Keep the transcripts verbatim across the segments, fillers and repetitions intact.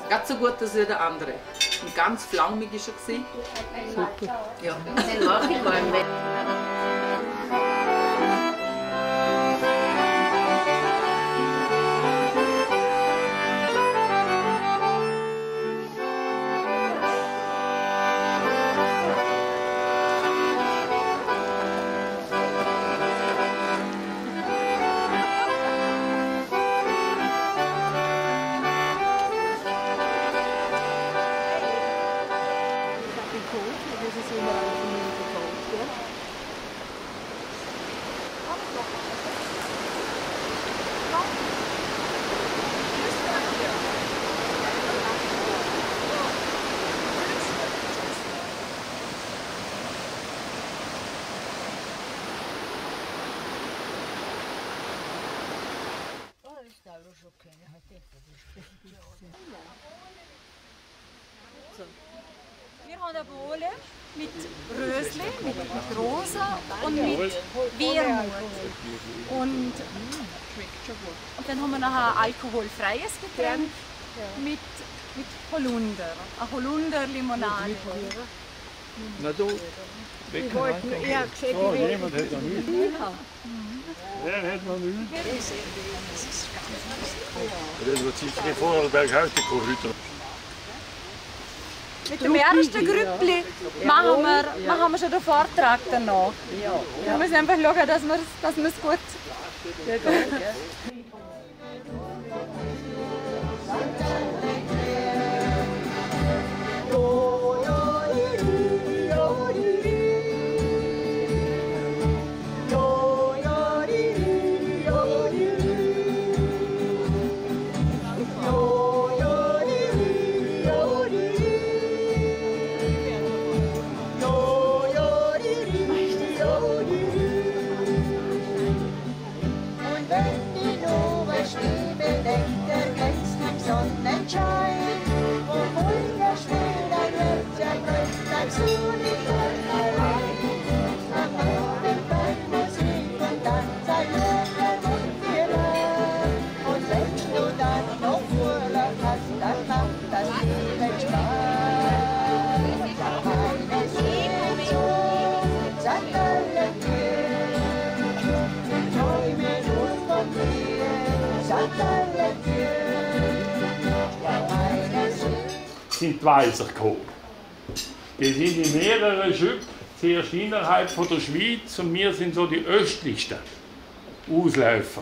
Ganz so gut als der andere. Und ganz flaumig war er. Super. Ja. Den mache ich mal mit. Wir haben eine Bohle mit Rösli, mit, mit Rosa und mit Wermut. Und, und dann haben wir noch ein alkoholfreies Getränk mit, mit Holunder, eine Holunder-Limonade. Na du, ich wollte nur, ich habe gesehen, oh, jemand hat noch nicht. Wer hat noch nicht? Das wird sicher in Vorarlberg heute Hüter. Mit dem ersten Grüppli machen wir, machen wir schon den Vortrag danach. Wir müssen einfach schauen, dass wir dass es gut geht. Sind die Walser gekommen. Die sind in mehreren Schüppen, zuerst innerhalb von der Schweiz, und wir sind so die östlichsten Ausläufer.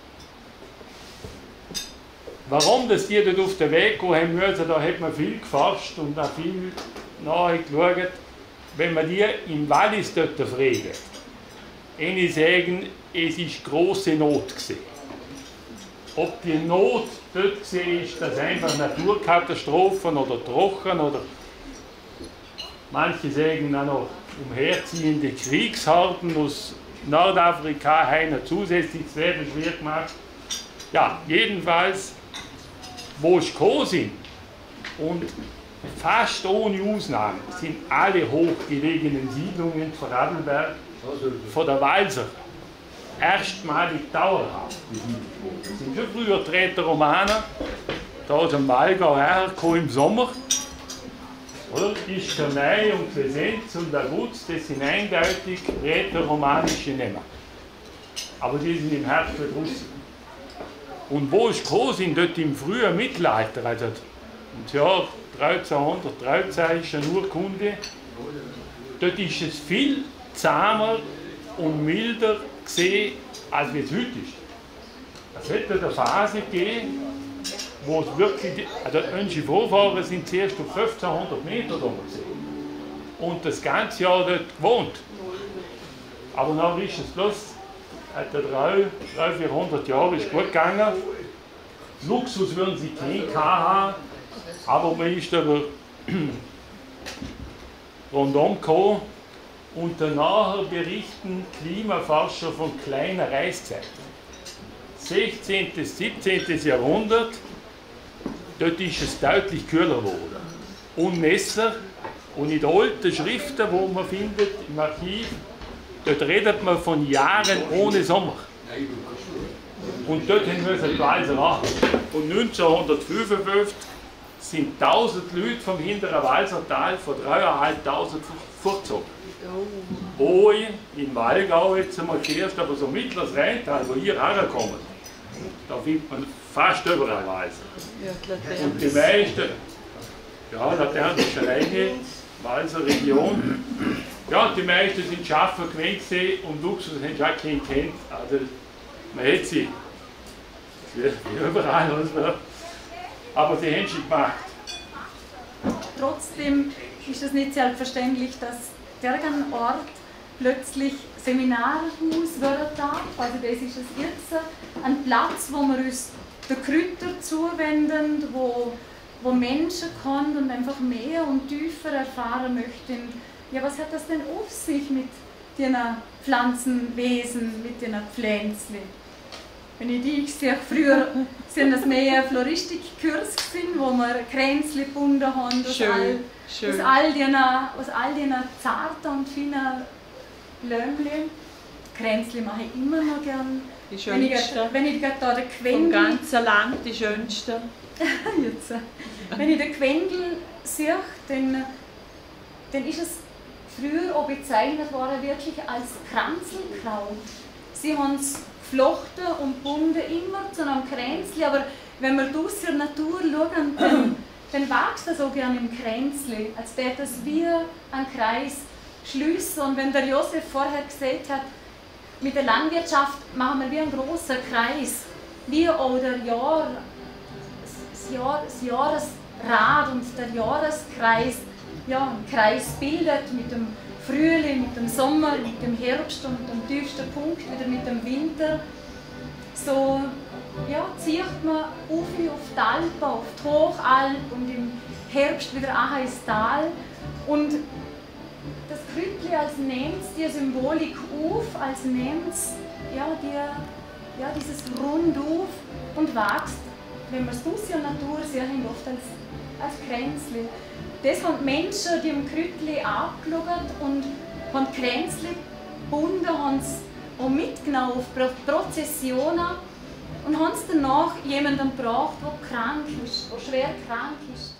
Warum dass die dort auf den Weg gehen haben müssen, da hat man viel geforscht und auch viel nachgeschaut. Wenn man die im Wallis dort fragen, eine sagen, es war grosse Not gewesen. Ob die Not dort gesehen ist, dass einfach Naturkatastrophen oder Trocken oder manche sagen auch noch umherziehende Kriegsharten aus Nordafrika haben ein zusätzliches Leben schwer gemacht. Ja, jedenfalls, wo sie gekommen sind und fast ohne Ausnahme sind alle hochgelegenen Siedlungen von Adelberg, von der Walser, erstmalig dauerhaft besiedelt worden. Es sind schon früher die Rätoromaner, da aus dem Walgau hergekommen im Sommer. Oder? Ischkernei und Plesenz und Aguz, das sind eindeutig rätoromanische Namen. Aber die sind im Herzog Russen. Und wo sie gekommen sind, dort im frühen Mittelalter, also im Jahr dreizehnhundertdreizehn ist eine Urkunde, dort ist es viel zahmer und milder gesehen, als wie es heute ist. Es hat dort eine Phase gegeben, wo es wirklich, also unsere Vorfahren sind zuerst auf fünfzehnhundert Meter da gesehen und das ganze Jahr dort gewohnt. Aber dann ist es bloß, hat er dreihundert, vierhundert Jahre ist gut gegangen. Luxus würden sie keinen haben, aber man ist aber rundum gekommen. Und danach berichten Klimaforscher von kleiner Reiszeit. sechzehnten, siebzehnten Jahrhundert, dort ist es deutlich kühler geworden. Und Messer, und in den alten Schriften, die man findet im Archiv, dort redet man von Jahren ohne Sommer. Und dort haben wir die Walser auch. Und neunzehnhundertfünfundfünfzig sind tausend Leute vom hinteren Walsertal von dreieinhalbtausend vorgezogen. Hohe in Wallgau jetzt einmal zuerst, aber so mittleres Rheintal, wo ihr herkommt, da findet man fast überall Walser. Und die meisten, ja, Laterne ist eine reine Walser Region. Ja, die meisten sind Schaffer gewesen und Luxus haben sie auch keinen kennt. Also, man hat sie, wie überall, also, aber sie haben sie gemacht. Trotzdem ist es nicht selbstverständlich, dass der Ort plötzlich Seminarhaus wird. Also das ist es jetzt ein Platz, wo wir uns den Kräutern zuwenden, wo, wo Menschen kommen und einfach mehr und tiefer erfahren möchten. Ja, was hat das denn auf sich mit den Pflanzenwesen, mit den Pflänzchen? Wenn ich die sehe, früher sind das mehr Floristikkurs gewesen, wo wir Kränzchen gebunden haben, aus all, aus all den, aus all den zarten und feinen Blümchen. Kränzchen mache ich immer noch gern. Die schönsten. Wenn ich gerade da den Quendel... Vom ganzen Land die schönsten. Jetzt, wenn ich den Quendel sehe, dann, dann ist es früher auch bezeichnet worden wirklich als Kranzelkraut. Sie haben es geflochten und gebunden immer zu einem Kränzli, aber wenn wir draussen in der Natur schauen, dann, dann wächst das auch gerne im Kränzli, als wäre das wie ein Kreis schliessen. Und wenn der Josef vorher gesagt hat, mit der Landwirtschaft machen wir wie einen großen Kreis, wie auch der Jahr, das, Jahr, das Jahresrad und der Jahreskreis, ja, einen Kreis bildet mit dem Frühling, mit dem Sommer, mit dem Herbst und am tiefsten Punkt wieder mit dem Winter. So ja, zieht man auf auf die Alpen, auf die Hochalp und im Herbst wieder auch ins Tal. Und das Krüppli als nimmt die Symbolik auf, als nimmt ja, die, ja, dieses Rund auf und wächst, wenn man es aus der Natur sehen, oft als, als Kränzli. Das haben die Menschen, die am Krüppli angeschaut und haben die Kränzli gebunden, haben es auch mitgenommen auf Prozessionen und haben es danach jemandem gebracht, der krank ist, der schwer krank ist.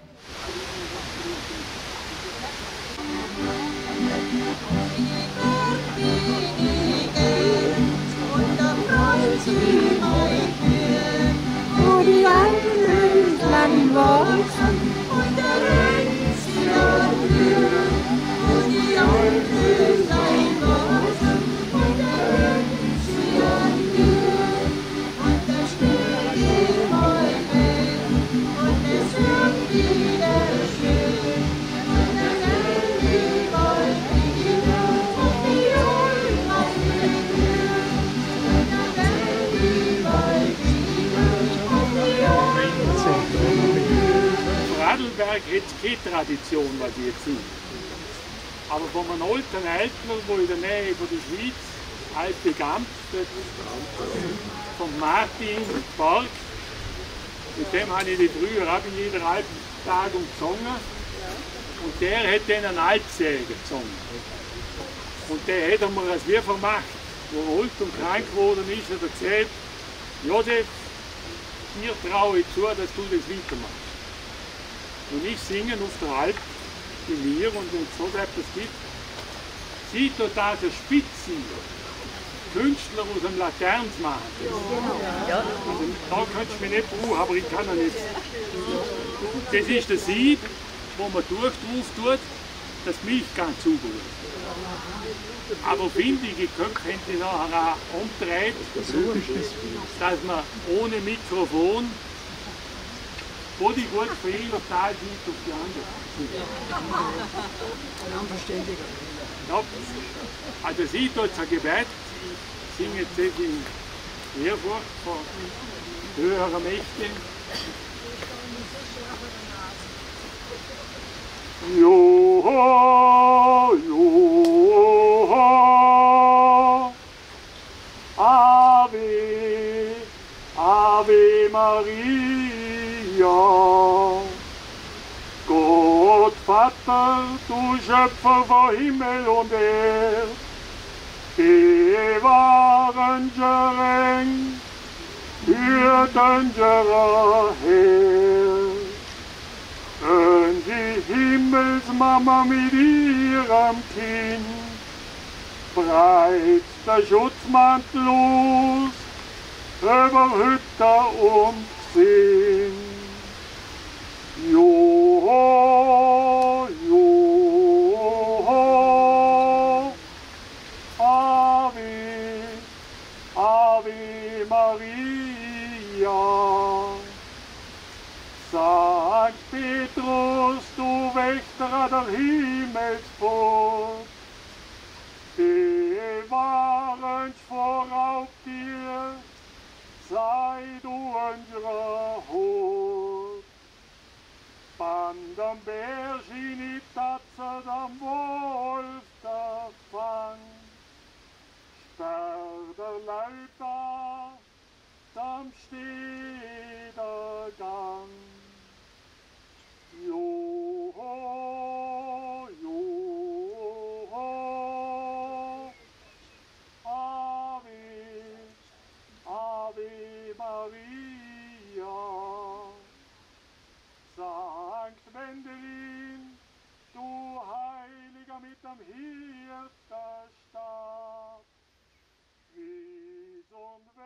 Wo die Alpen lang wachsen und der Rennschirm blüht, wo die Alpen lang wachsen und der Rennschirm blüht, und der Schnee geht mal weg und es wird wieder schön, und der Rennschirm mal wieder und die Alpen blüht, und der Rennschirm mal wieder und die Alpen blüht. Vorarlberg hat keine Tradition, was ich jetzt sehe. Aber von einem alten Eltner, der in der Nähe von der Schweiz, Alte Gamp, von Martin Park, mit dem habe ich die früher auch in jeder Alpentagung gesungen. Und der hat dann einen Alpsäger gesungen. Und der hat mir das wie vermacht, wo er alt und krank geworden ist, hat er gesagt, Josef, dir traue ich zu, dass du das weitermachst. Und ich singe auf der Alp in mir und wenn es so etwas gibt, sieht dort also Spitzen, Künstler aus dem Laterns machen. Ja. Also, da kannst du mich nicht brauchen, aber ich kann ja nicht. Das ist der Sieb, wo man durch drauf tut, dass die Milch ganz sauber wird. Aber findige Köpfe haben die nachher auch umgedreht, dass man ohne Mikrofon wo die gut viel auf der einen Seite auf die andere. Ja, also sie tut ein Gebet, singt jetzt in Ehrfurcht vor höherer Mächte. Joho, Joho, Ave, Ave Maria. Gott Vater, du Schöpfer von Himmel und Erd, bewahren Jereng, für den Herr, Himmelsmama mit ihrem Kind, breit der Schutzmantel los, über Hütte und Sinn. Jo, jo, Ave, Ave Maria. Sankt Petrus, du Wächter der Himmelsport, bewahren vor Raubtier, sei du unserer Hut. Bandam Bergini tatzert am Wolf der Fang, sperr der Leiter, dann steht der Gang. Jo, jo, Ave, Ave Maria. Sankt Wendelin, du Heiliger mit dem Hirtenstab, Wies und